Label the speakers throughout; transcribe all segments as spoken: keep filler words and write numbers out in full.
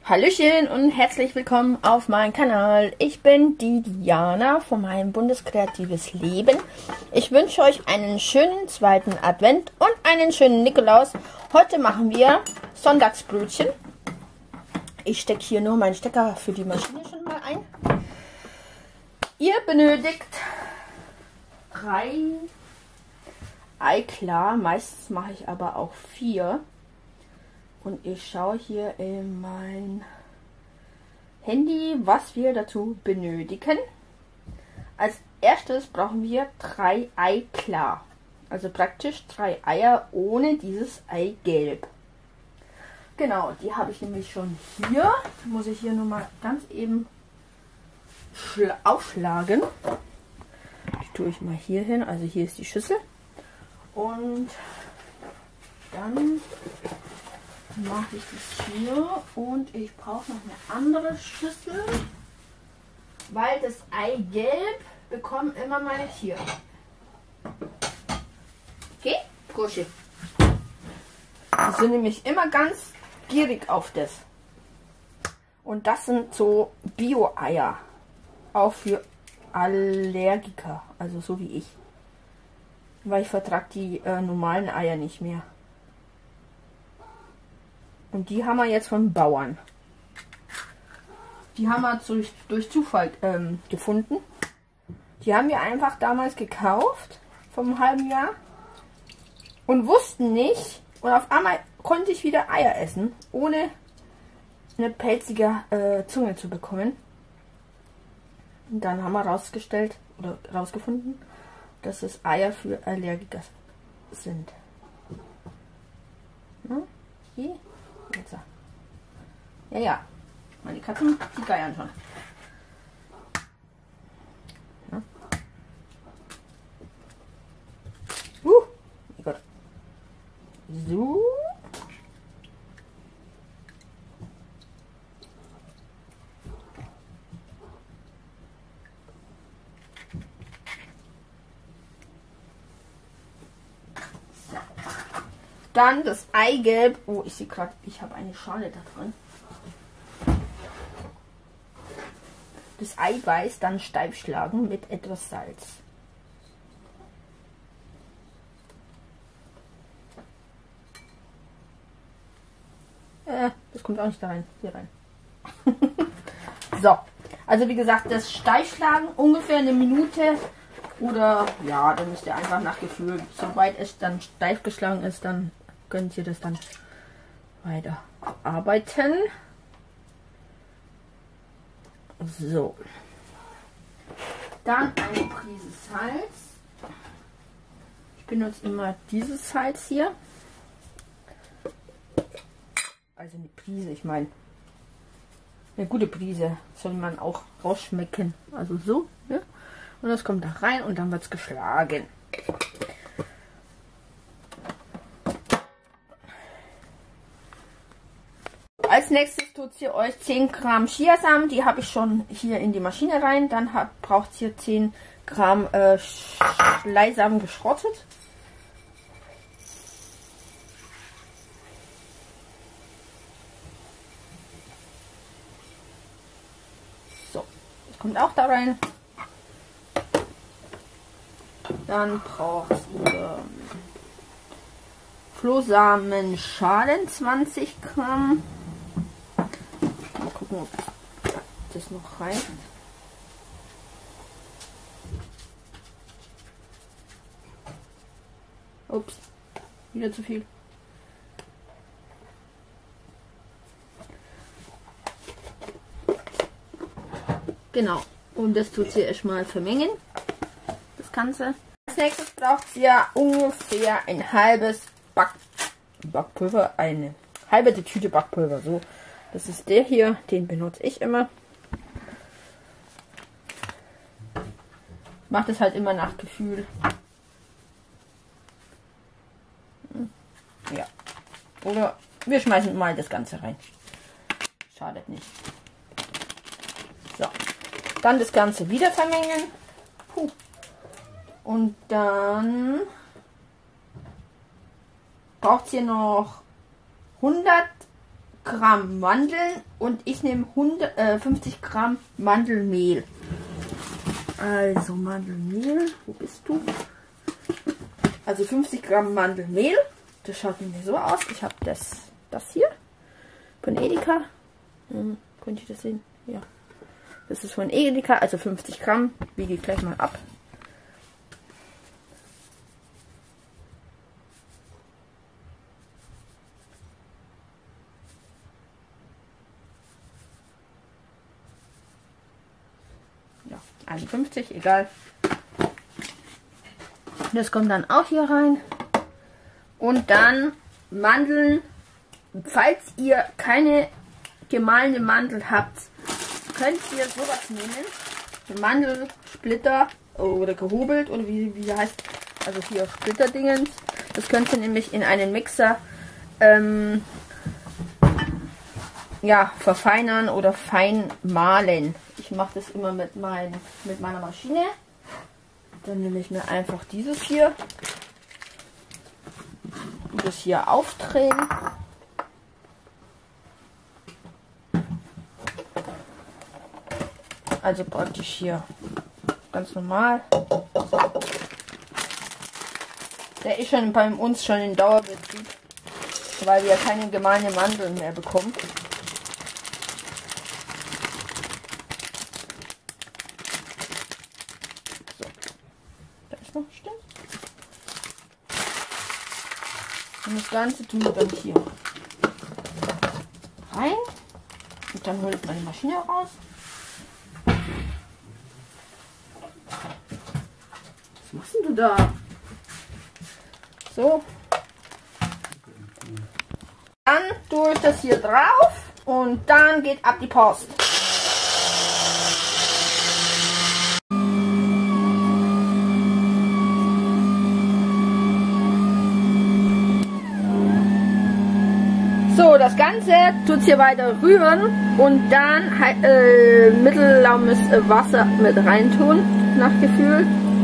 Speaker 1: Hallöchen und herzlich willkommen auf meinem Kanal. Ich bin die Diana von meinem Bundeskreatives Leben. Ich wünsche euch einen schönen zweiten Advent und einen schönen Nikolaus. Heute machen wir Sonntagsbrötchen. Ich stecke hier nur meinen Stecker für die Maschine schon mal ein. Ihr benötigt drei Eiklar, meistens mache ich aber auch vier. Und ich schaue hier in mein Handy, was wir dazu benötigen. Als erstes brauchen wir drei Eiklar. Also praktisch drei Eier ohne dieses Eigelb. Genau, die habe ich nämlich schon hier. Die muss ich hier nur mal ganz eben aufschlagen. Die tue ich mal hier hin. Also hier ist die Schüssel. Und dann mache ich das hier und ich brauche noch eine andere Schüssel, weil das Eigelb bekommen immer meine Tiere. Okay, Kuschel. Die sind nämlich immer ganz gierig auf das. Und das sind so Bio-Eier. Auch für Allergiker, also so wie ich. Weil ich vertrage die äh, normalen Eier nicht mehr. Und die haben wir jetzt von Bauern. Die haben wir durch, durch Zufall ähm, gefunden. Die haben wir einfach damals gekauft, vor einem halben Jahr. Und wussten nicht. Und auf einmal konnte ich wieder Eier essen, ohne eine pelzige äh, Zunge zu bekommen. Und dann haben wir rausgestellt, oder rausgefunden, dass es Eier für Allergiker sind. Hm? Hier. Jetzt. Ja, ja. Meine Katzen, die geiern schon. Ja. Uh, mein Gott. So. Dann das Eigelb. Oh, ich sehe gerade, ich habe eine Schale da drin. Das Eiweiß dann steif schlagen mit etwas Salz. Äh, das kommt auch nicht da rein. Hier rein. So. Also wie gesagt, das steif schlagen ungefähr eine Minute. Oder ja, dann müsst ihr einfach nach Gefühl. Sobald es dann steif geschlagen ist, dann könnt ihr das dann weiter arbeiten. So. Dann eine Prise Salz. Ich benutze immer dieses Salz hier. Also eine Prise, ich meine. Eine gute Prise soll man auch rausschmecken. Also so. Ne? Und das kommt da rein und dann wird es geschlagen. Als nächstes tut ihr euch zehn Gramm Chiasamen, die habe ich schon hier in die Maschine rein. Dann hat, braucht ihr zehn Gramm äh, Leinsamen geschrottet. So, das kommt auch da rein. Dann braucht ihr Flohsamenschalen zwanzig Gramm. Mal gucken, ob das noch reicht. Ups, wieder zu viel. Genau, und das tut ihr erstmal vermengen, das Ganze. Als nächstes braucht ihr ungefähr ein halbes Back Backpulver, eine halbe Tüte Backpulver. So, das ist der hier, den benutze ich immer. Macht es halt immer nach Gefühl. Ja. Oder wir schmeißen mal das Ganze rein. Schadet nicht. So. Dann das Ganze wieder vermengen. Puh. Und dann braucht ihr noch hundert Gramm Mandeln und ich nehme fünfzig Gramm Mandelmehl. Also Mandelmehl, wo bist du? Also fünfzig Gramm Mandelmehl. Das schaut mir so aus. Ich habe das, das hier von Edeka. Hm, könnt ihr das sehen? Ja. Das ist von Edeka, also fünfzig Gramm. Wiege ich gleich mal ab. Ja, einundfünfzig, egal. Das kommt dann auch hier rein. Und dann Mandeln. Falls ihr keine gemahlene Mandel habt, könnt ihr sowas nehmen. Mandelsplitter oder gehobelt oder wie, wie heißt, also hier Splitterdingens. Das könnt ihr nämlich in einen Mixer ähm, ja, verfeinern oder fein mahlen. Ich mache das immer mit, mein, mit meiner Maschine. Dann nehme ich mir einfach dieses hier. Das hier aufdrehen. Also praktisch hier ganz normal. Der ist schon bei uns schon in Dauerbetrieb, weil wir keine gemahlene Mandeln mehr bekommen. So, da ist noch stimmt. Und das Ganze tun wir dann hier rein. Und dann hole ich meine Maschine raus. Was machst denn du da? So. Dann tue ich das hier drauf und dann geht ab die Post. So, das Ganze tut hier weiter rühren und dann äh, mittellaumes Wasser mit reintun, nach Gefühl.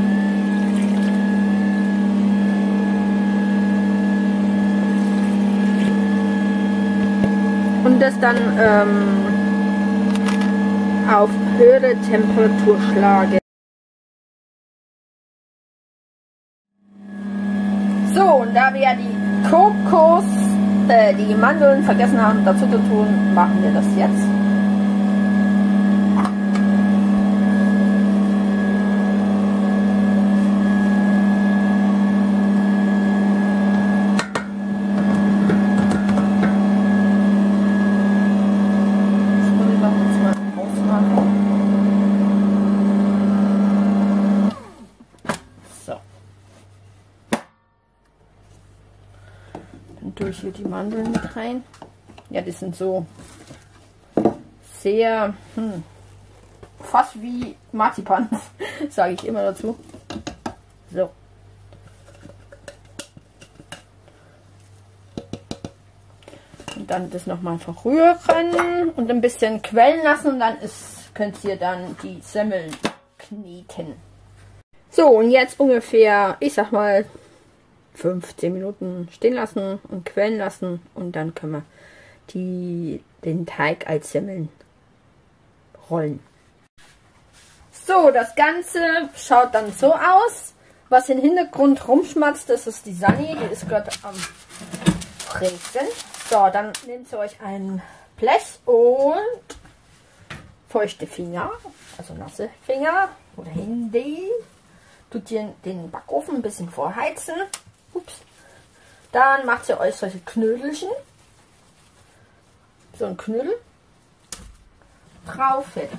Speaker 1: Und das dann ähm, auf höhere Temperatur schlagen. So, und da wir ja die Kokos, äh, die Mandeln vergessen haben dazu zu tun, machen wir das jetzt. Hier die Mandeln mit rein. Ja, die sind so sehr hm, fast wie Marzipan, sage ich immer dazu. So. Und dann das nochmal verrühren und ein bisschen quellen lassen und dann ist, könnt ihr dann die Semmeln kneten. So, und jetzt ungefähr, ich sag mal, fünfzehn Minuten stehen lassen und quellen lassen und dann können wir die, den Teig als Semmeln rollen. So, das Ganze schaut dann so aus. Was im Hintergrund rumschmatzt, das ist die Sani, die ist gerade am Fräsen. So, dann nehmt ihr euch ein Blech und feuchte Finger, also nasse Finger oder Hände. Tut ihr den Backofen ein bisschen vorheizen. Ups. Dann macht ihr euch solche Knödelchen. So ein Knödel. Drauf, fertig.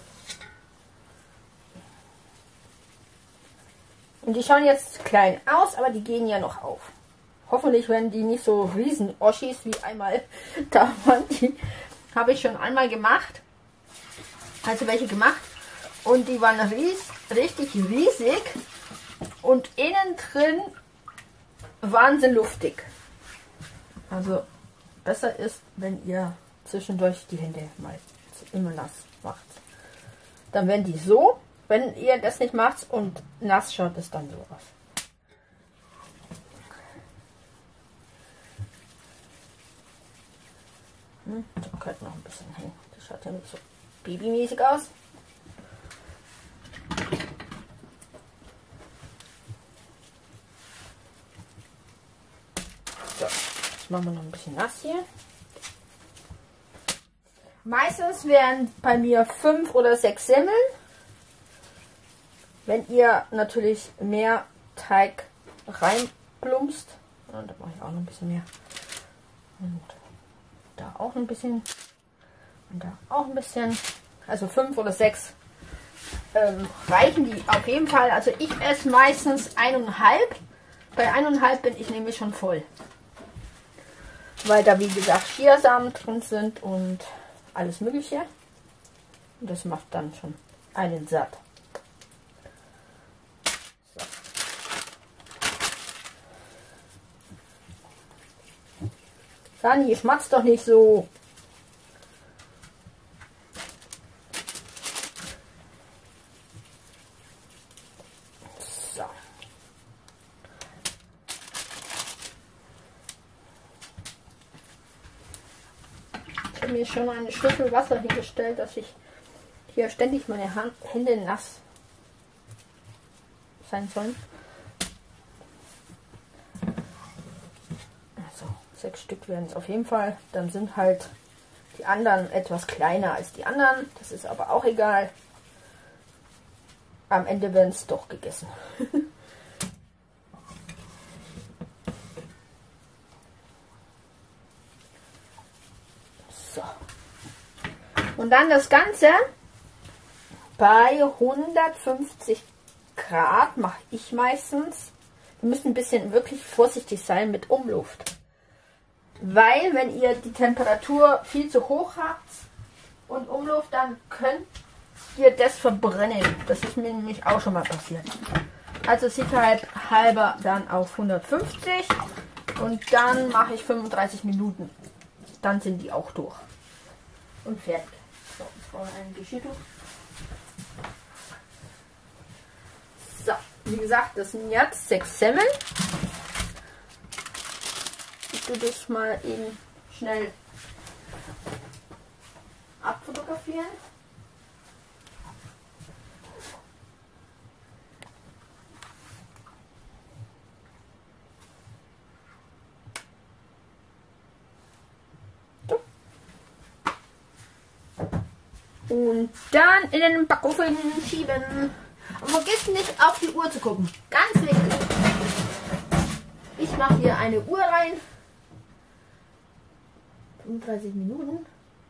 Speaker 1: Und die schauen jetzt klein aus, aber die gehen ja noch auf. Hoffentlich werden die nicht so riesen Oschis wie einmal da waren. Die habe ich schon einmal gemacht. Also welche gemacht. Und die waren ries, richtig riesig. Und innen drin waren sie luftig. Also besser ist, wenn ihr zwischendurch die Hände mal immer nass macht. Dann werden die so, wenn ihr das nicht macht und nass schaut es dann so aus. Hm, da könnte noch ein bisschen hin. Das schaut ja nicht so babymäßig aus. So, jetzt machen wir noch ein bisschen nass hier. Meistens wären bei mir fünf oder sechs Semmeln. Wenn ihr natürlich mehr Teig reinplumpst, und da mache ich auch noch ein bisschen mehr. Und da auch ein bisschen. Und da auch ein bisschen. Also fünf oder sechs ähm, reichen die auf jeden Fall. Also ich esse meistens eineinhalb. Bei eineinhalb bin ich nämlich schon voll. Weil da wie gesagt Chiasamen drin sind und alles Mögliche. Und das macht dann schon einen satt. So. Sani, schmatzt doch nicht so. So. Ich habe mir schon eine Schüssel Wasser hingestellt, dass ich hier ständig meine Hand, Hände nass sein sollen. Also sechs Stück werden es auf jeden Fall. Dann sind halt die anderen etwas kleiner als die anderen. Das ist aber auch egal. Am Ende werden es doch gegessen. So. Und dann das Ganze bei hundertfünfzig Grad mache ich meistens. Wir müssen ein bisschen wirklich vorsichtig sein mit Umluft. Weil wenn ihr die Temperatur viel zu hoch habt und Umluft, dann könnt ihr das verbrennen. Das ist mir nämlich auch schon mal passiert. Also Sicherheit halber dann auf hundertfünfzig und dann mache ich fünfunddreißig Minuten. Dann sind die auch durch. Und fertig. So, jetzt brauche ich ein Geschirrtuch. So, wie gesagt, das sind jetzt sechs Semmeln. Ich tue das mal eben schnell abfotografieren. Und dann in den Backofen schieben. Und vergiss nicht auf die Uhr zu gucken. Ganz wichtig. Ich mache hier eine Uhr rein. fünfunddreißig Minuten.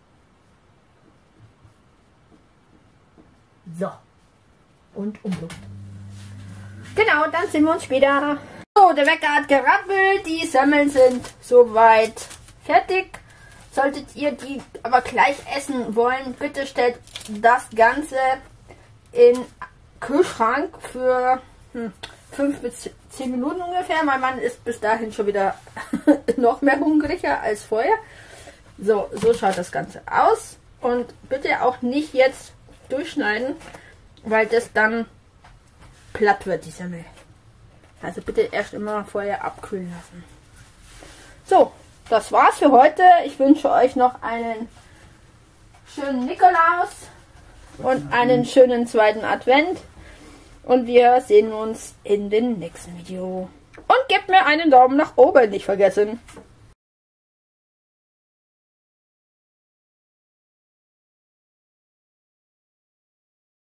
Speaker 1: So. Und Umluft. Genau, dann sehen wir uns später. So, der Wecker hat gerappelt. Die Semmeln sind soweit fertig. Solltet ihr die aber gleich essen wollen, bitte stellt das Ganze in Kühlschrank für fünf bis zehn Minuten ungefähr. Mein Mann ist bis dahin schon wieder noch mehr hungriger als vorher. So, so schaut das Ganze aus. Und bitte auch nicht jetzt durchschneiden, weil das dann platt wird, die Semmel. Also bitte erst immer vorher abkühlen lassen. So, das war's für heute. Ich wünsche euch noch einen schönen Nikolaus und einen schönen zweiten Advent. Und wir sehen uns in dem nächsten Video. Und gebt mir einen Daumen nach oben, nicht vergessen.